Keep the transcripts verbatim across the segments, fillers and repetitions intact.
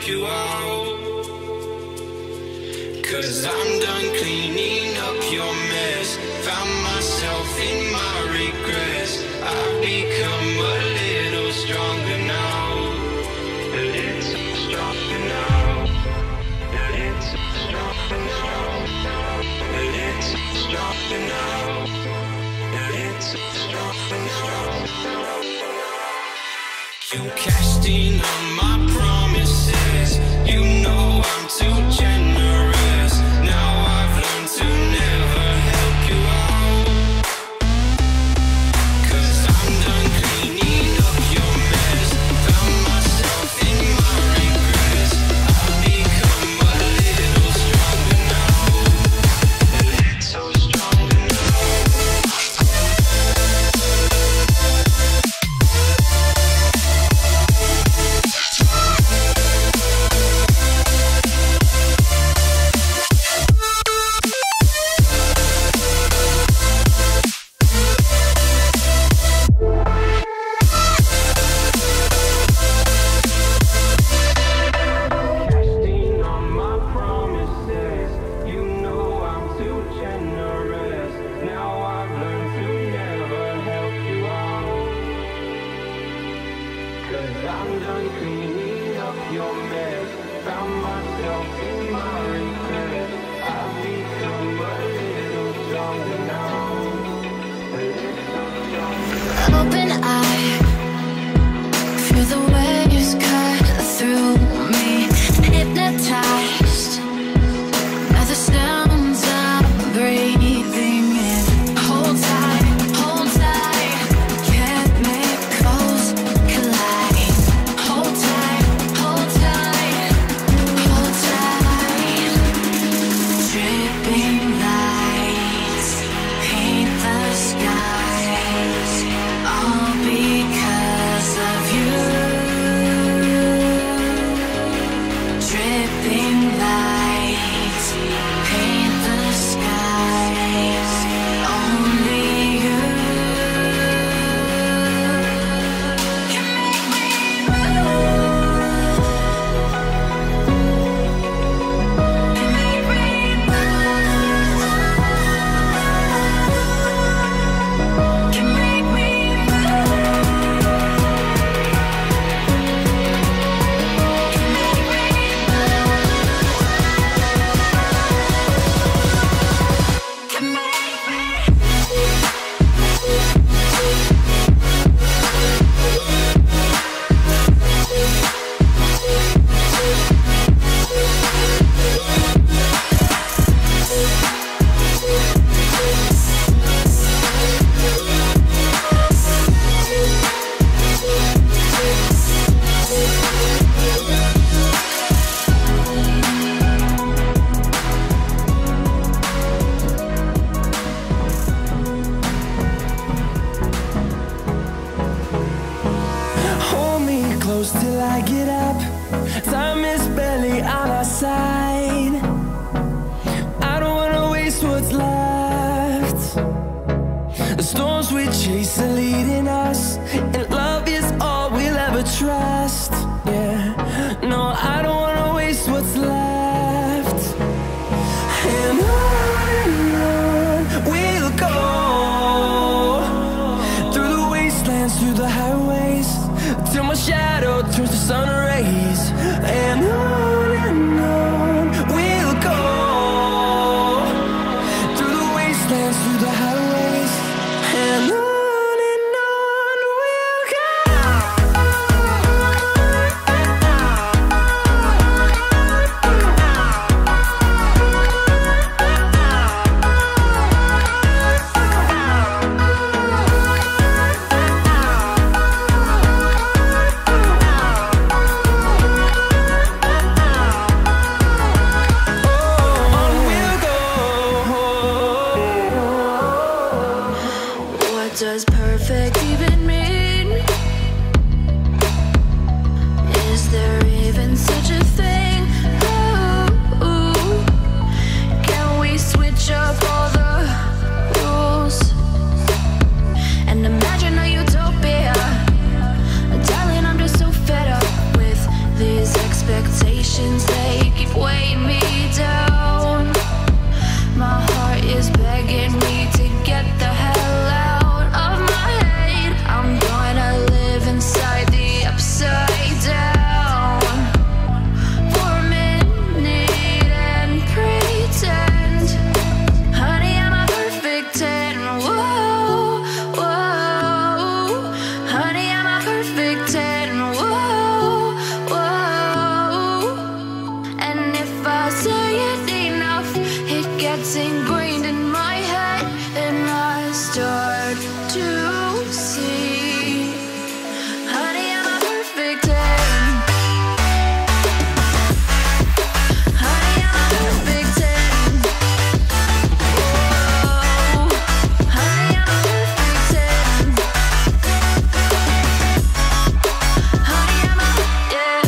help you out. 'Cause I'm done cleaning up your mess. Found myself in my regrets. I've become a little stronger now. A little stronger now. A little stronger now. A little stronger now. A little stronger now. You cashed in on my promises. You know I'm too generous. Now I've learned to never help you out. 'Cause I'm done cleaning up your mess. Found myself in my regrets. I've become a little stronger now. A little stronger now. Open eye, feel the waves cut through me. Hypnotized by the sounds I'm breathing in. Hold tight, hold tight, chemicals collide. Hold tight, hold tight, hold tight. Dripping lights paint the skies, all because of you. Dripping lights paint the skies, only you can make me move. Can make me move. Can make me Hold me close till I get up. Time is barely on our side. I don't wanna waste what's left. The storms we chase are leading us, and love is all we'll ever trust. Yeah, no, I don't wanna waste what's left. And on and on we'll go, through the wastelands, through the highways, till my shadow turns to sun rays. And on and on we'll go, through the wastelands, through the highways. And on and on expectations, they keep weighing me down. My heart is begging me to get the hell out of my head. I'm gonna live inside the upside down for a minute and pretend, honey, I'm a perfect ten. Whoa, whoa, honey, I'm a perfect ten. Whoa, whoa, and if I say it enough, it gets ingrained in my head, and I start to see, honey, I'm a perfect ten. Honey, I'm a perfect ten. Whoa, honey, I'm a perfect ten. Honey, I'm a, yeah.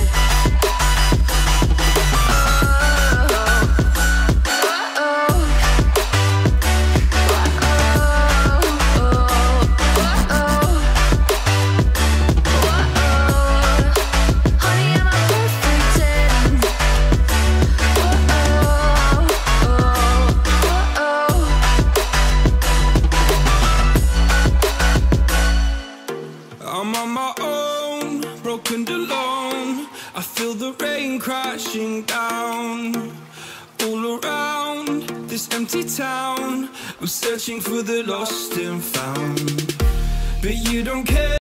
I'm on my own, broken and alone. I feel the rain crashing down all around this empty town. I'm searching for the lost and found, but you don't care.